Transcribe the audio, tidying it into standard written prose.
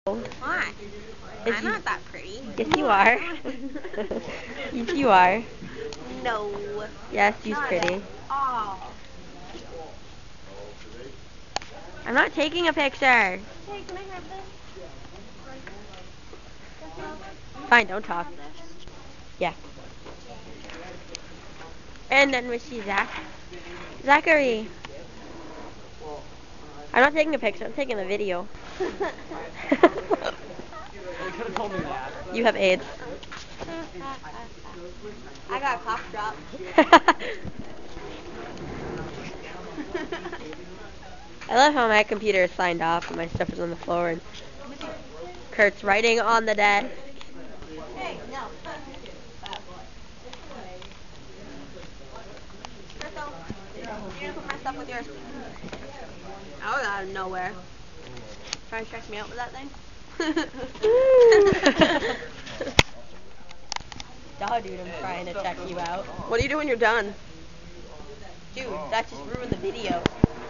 Why? I'm not that pretty. Yes, you are. Yes, you are. No. Yes, you're pretty. Oh. I'm not taking a picture. Hey, can I have this? Fine, don't talk. Yeah. And then we see Zack. Zachary. I'm not taking a picture. I'm taking a video. You could have told me that. You have AIDS. I got a cough drop. I love how my computer is signed off and my stuff is on the floor and Kurt's writing on the desk. Hey, no. Crystal, you're gonna put my stuff with yours. I was out of nowhere. Trying to stress me out with that thing? Duh, dude, I'm trying to check you out. What do you do when you're done? Dude, that just ruined the video.